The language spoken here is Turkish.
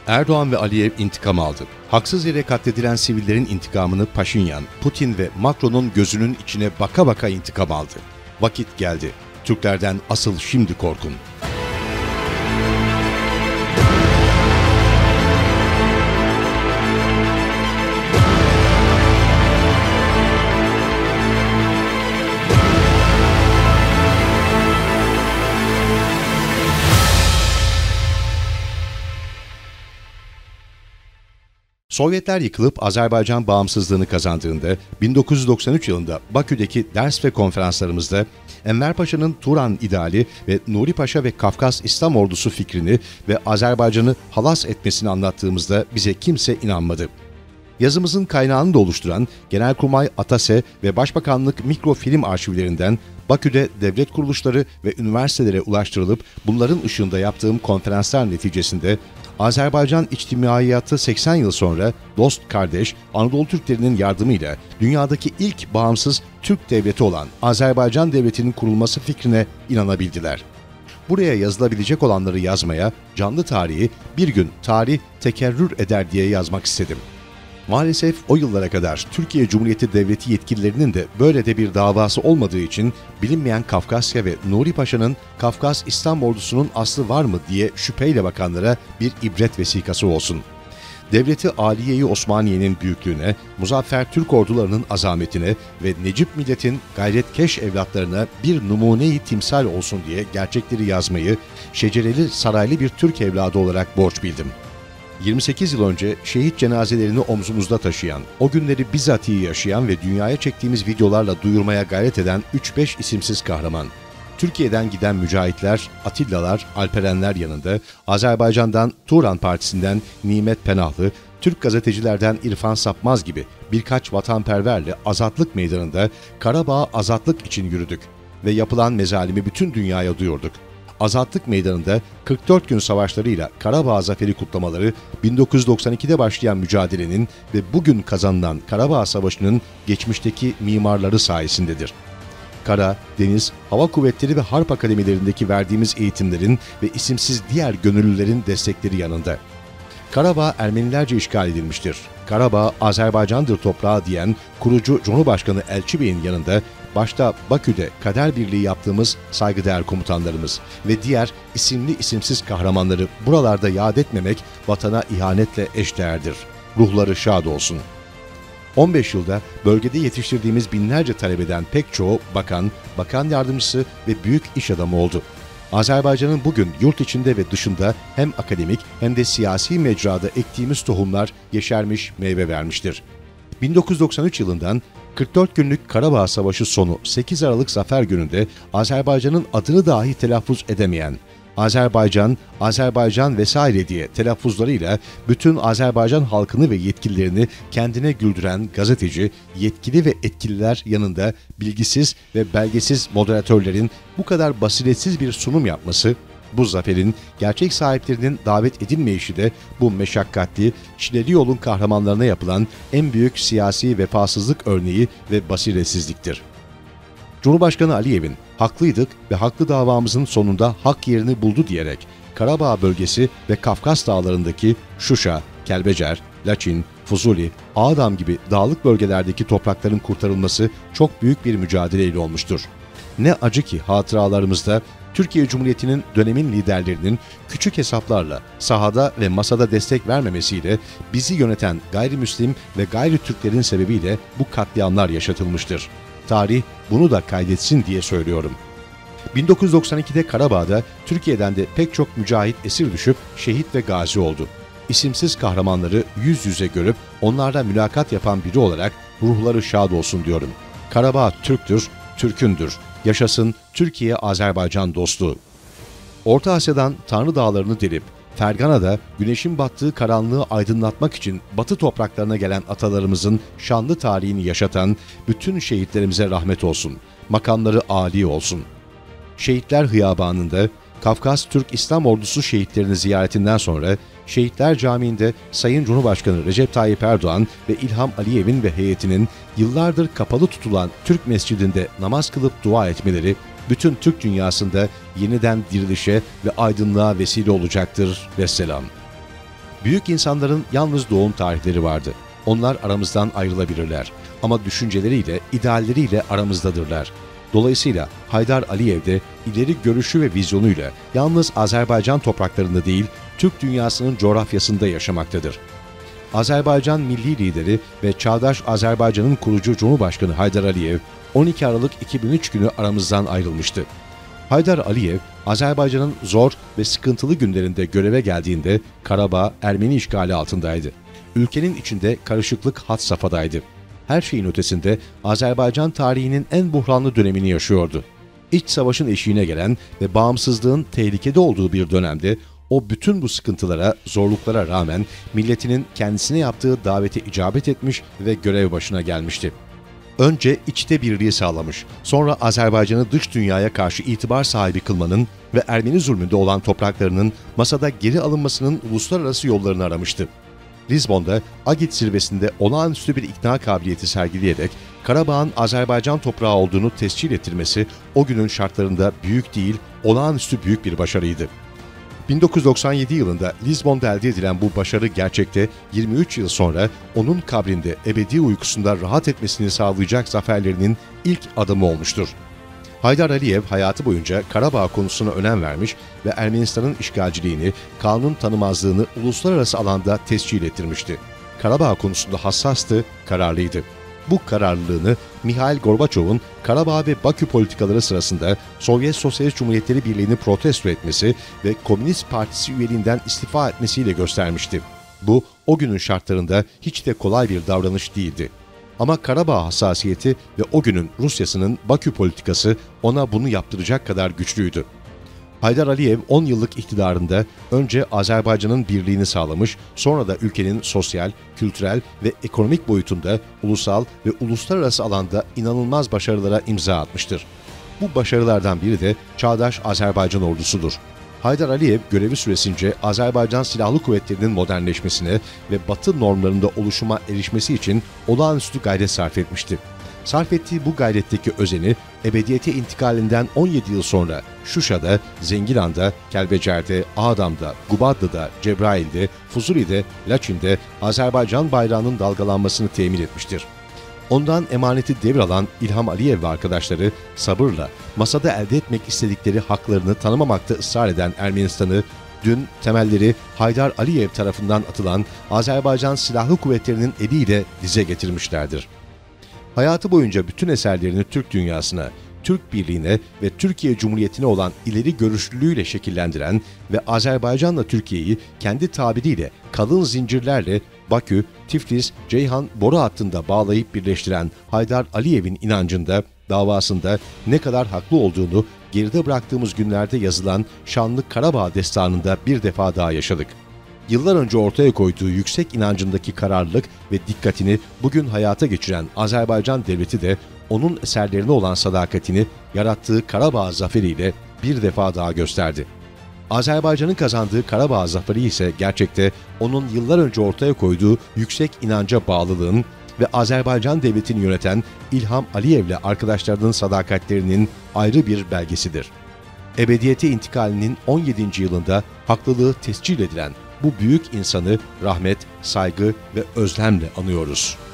Erdoğan ve Aliyev intikam aldı. Haksız yere katledilen sivillerin intikamını Paşinyan, Putin ve Macron'un gözünün içine baka baka intikam aldı. Vakit geldi. Türklerden asıl şimdi korkun. Sovyetler yıkılıp Azerbaycan bağımsızlığını kazandığında 1993 yılında Bakü'deki ders ve konferanslarımızda Enver Paşa'nın Turan ideali ve Nuri Paşa ve Kafkas İslam Ordusu fikrini ve Azerbaycan'ı halas etmesini anlattığımızda bize kimse inanmadı. Yazımızın kaynağını da oluşturan Genelkurmay ATASE ve Başbakanlık mikrofilm arşivlerinden Bakü'de devlet kuruluşları ve üniversitelere ulaştırılıp bunların ışığında yaptığım konferanslar neticesinde Azerbaycan içtimaiyatı 80 yıl sonra dost kardeş Anadolu Türklerinin yardımıyla dünyadaki ilk bağımsız Türk devleti olan Azerbaycan Devleti'nin kurulması fikrine inanabildiler. Buraya yazılabilecek olanları yazmaya, canlı tarihi bir gün tarih tekerrür eder diye yazmak istedim. Maalesef o yıllara kadar Türkiye Cumhuriyeti Devleti yetkililerinin de böyle de bir davası olmadığı için bilinmeyen Kafkasya ve Nuri Paşa'nın Kafkas İslam Ordusu'nun aslı var mı diye şüpheyle bakanlara bir ibret vesikası olsun. Devleti Aliye-i Osmaniye'nin büyüklüğüne, muzaffer Türk ordularının azametine ve Necip milletin gayretkeş evlatlarına bir numune-i timsal olsun diye gerçekleri yazmayı şecereli saraylı bir Türk evladı olarak borç bildim. 28 yıl önce şehit cenazelerini omzumuzda taşıyan, o günleri bizatihi yaşayan ve dünyaya çektiğimiz videolarla duyurmaya gayret eden 3-5 isimsiz kahraman. Türkiye'den giden mücahitler, Atillalar, Alperenler yanında, Azerbaycan'dan Turan Partisi'nden Nimet Penahlı, Türk gazetecilerden İrfan Sapmaz gibi birkaç vatanperverle Azatlık Meydanı'nda Karabağ azatlık için yürüdük ve yapılan mezalimi bütün dünyaya duyurduk. Azatlık Meydanı'nda 44 gün savaşlarıyla Karabağ zaferi kutlamaları 1992'de başlayan mücadelenin ve bugün kazanılan Karabağ Savaşı'nın geçmişteki mimarları sayesindedir. Kara, deniz, hava kuvvetleri ve harp akademilerindeki verdiğimiz eğitimlerin ve isimsiz diğer gönüllülerin destekleri yanında. Karabağ Ermenilerce işgal edilmiştir. Karabağ Azerbaycan'dır toprağı diyen kurucu Cumhurbaşkanı Elçi Bey'in yanında başta Bakü'de kader birliği yaptığımız saygıdeğer komutanlarımız ve diğer isimli isimsiz kahramanları buralarda yad etmemek vatana ihanetle eşdeğerdir. Ruhları şad olsun. 15 yılda bölgede yetiştirdiğimiz binlerce talebeden pek çoğu bakan, bakan yardımcısı ve büyük iş adamı oldu. Azerbaycan'ın bugün yurt içinde ve dışında hem akademik hem de siyasi mecrada ektiğimiz tohumlar yeşermiş, meyve vermiştir. 1993 yılından 44 günlük Karabağ Savaşı sonu 8 Aralık Zafer Günü'nde Azerbaycan'ın adını dahi telaffuz edemeyen, Azerbaycan vesaire diye telaffuzlarıyla bütün Azerbaycan halkını ve yetkililerini kendine güldüren gazeteci, yetkili ve etkililer yanında bilgisiz ve belgesiz moderatörlerin bu kadar basiretsiz bir sunum yapması, bu zaferin gerçek sahiplerinin davet edilmeyişi de bu meşakkatli, çileli yolun kahramanlarına yapılan en büyük siyasi vefasızlık örneği ve basiretsizliktir. Cumhurbaşkanı Aliyev'in haklıydık ve haklı davamızın sonunda hak yerini buldu diyerek Karabağ bölgesi ve Kafkas dağlarındaki Şuşa, Kelbecer, Laçin, Fuzuli, Ağdam gibi dağlık bölgelerdeki toprakların kurtarılması çok büyük bir mücadeleyle olmuştur. Ne acı ki hatıralarımızda Türkiye Cumhuriyeti'nin dönemin liderlerinin küçük hesaplarla sahada ve masada destek vermemesiyle bizi yöneten gayrimüslim ve gayri Türklerin sebebiyle bu katliamlar yaşatılmıştır. Tarih bunu da kaydetsin diye söylüyorum. 1992'de Karabağ'da Türkiye'den de pek çok mücahit esir düşüp şehit ve gazi oldu. İsimsiz kahramanları yüz yüze görüp onlarla mülakat yapan biri olarak ruhları şad olsun diyorum. Karabağ Türktür, Türk'ündür. Yaşasın Türkiye-Azerbaycan dostluğu. Orta Asya'dan Tanrı Dağları'nı delip Fergana'da güneşin battığı karanlığı aydınlatmak için Batı topraklarına gelen atalarımızın şanlı tarihini yaşatan bütün şehitlerimize rahmet olsun. Makamları âli olsun. Şehitler Hıyabanı'nda Kafkas Türk İslam Ordusu şehitlerini ziyaretinden sonra Şehitler Camii'nde Sayın Cumhurbaşkanı Recep Tayyip Erdoğan ve İlham Aliyev'in ve heyetinin yıllardır kapalı tutulan Türk Mescidinde namaz kılıp dua etmeleri bütün Türk dünyasında yeniden dirilişe ve aydınlığa vesile olacaktır. Vesselam. Büyük insanların yalnız doğum tarihleri vardı. Onlar aramızdan ayrılabilirler ama düşünceleriyle, idealleriyle aramızdadırlar. Dolayısıyla Haydar Aliyev de ileri görüşü ve vizyonuyla yalnız Azerbaycan topraklarında değil, Türk dünyasının coğrafyasında yaşamaktadır. Azerbaycan milli lideri ve çağdaş Azerbaycan'ın kurucu Cumhurbaşkanı Haydar Aliyev, 12 Aralık 2003 günü aramızdan ayrılmıştı. Haydar Aliyev, Azerbaycan'ın zor ve sıkıntılı günlerinde göreve geldiğinde Karabağ Ermeni işgali altındaydı. Ülkenin içinde karışıklık had safhadaydı. Her şeyin ötesinde Azerbaycan tarihinin en buhranlı dönemini yaşıyordu. İç savaşın eşiğine gelen ve bağımsızlığın tehlikede olduğu bir dönemde o bütün bu sıkıntılara, zorluklara rağmen milletinin kendisine yaptığı davete icabet etmiş ve görev başına gelmişti. Önce içte birliği sağlamış, sonra Azerbaycan'ı dış dünyaya karşı itibar sahibi kılmanın ve Ermeni zulmünde olan topraklarının masada geri alınmasının uluslararası yollarını aramıştı. Lizbon'da Agit zirvesinde olağanüstü bir ikna kabiliyeti sergileyerek Karabağ'ın Azerbaycan toprağı olduğunu tescil ettirmesi o günün şartlarında büyük değil, olağanüstü büyük bir başarıydı. 1997 yılında Lizbon'da elde edilen bu başarı gerçekte 23 yıl sonra onun kabrinde ebedi uykusunda rahat etmesini sağlayacak zaferlerinin ilk adımı olmuştur. Haydar Aliyev hayatı boyunca Karabağ konusuna önem vermiş ve Ermenistan'ın işgalciliğini, kanun tanımazlığını uluslararası alanda tescil ettirmişti. Karabağ konusunda hassastı, kararlıydı. Bu kararlılığını Mihail Gorbaçov'un Karabağ ve Bakü politikaları sırasında Sovyet Sosyalist Cumhuriyetleri Birliği'ni protesto etmesi ve Komünist Partisi üyeliğinden istifa etmesiyle göstermişti. Bu, o günün şartlarında hiç de kolay bir davranış değildi. Ama Karabağ hassasiyeti ve o günün Rusyasının Bakü politikası ona bunu yaptıracak kadar güçlüydü. Haydar Aliyev 10 yıllık iktidarında önce Azerbaycan'ın birliğini sağlamış, sonra da ülkenin sosyal, kültürel ve ekonomik boyutunda ulusal ve uluslararası alanda inanılmaz başarılara imza atmıştır. Bu başarılardan biri de çağdaş Azerbaycan ordusudur. Haydar Aliyev görevi süresince Azerbaycan Silahlı Kuvvetleri'nin modernleşmesine ve Batı normlarında oluşuma erişmesi için olağanüstü gayret sarf etmişti. Sarf ettiği bu gayretteki özeni, ebediyete intikalinden 17 yıl sonra Şuşa'da, Zengilan'da, Kelbecer'de, Ağdam'da, Gubadlı'da, Cebrail'de, Fuzuli'de, Laçin'de Azerbaycan bayrağının dalgalanmasını temin etmiştir. Ondan emaneti devralan İlham Aliyev ve arkadaşları sabırla masada elde etmek istedikleri haklarını tanımamakta ısrar eden Ermenistan'ı dün temelleri Haydar Aliyev tarafından atılan Azerbaycan Silahlı Kuvvetleri'nin eliyle dize getirmişlerdir. Hayatı boyunca bütün eserlerini Türk dünyasına, Türk birliğine ve Türkiye Cumhuriyeti'ne olan ileri görüşlülüğüyle şekillendiren ve Azerbaycan'la Türkiye'yi kendi tabiriyle kalın zincirlerle Bakü, Tiflis, Ceyhan boru hattında bağlayıp birleştiren Haydar Aliyev'in inancında, davasında ne kadar haklı olduğunu geride bıraktığımız günlerde yazılan şanlı Karabağ destanında bir defa daha yaşadık. Yıllar önce ortaya koyduğu yüksek inancındaki kararlılık ve dikkatini bugün hayata geçiren Azerbaycan devleti de onun eserlerine olan sadakatini yarattığı Karabağ zaferiyle bir defa daha gösterdi. Azerbaycan'ın kazandığı Karabağ zaferi ise gerçekte onun yıllar önce ortaya koyduğu yüksek inanca bağlılığın ve Azerbaycan devletini yöneten İlham Aliyev'le arkadaşlarının sadakatlerinin ayrı bir belgesidir. Ebediyete intikalinin 17. yılında haklılığı tescil edilen bu büyük insanı rahmet, saygı ve özlemle anıyoruz.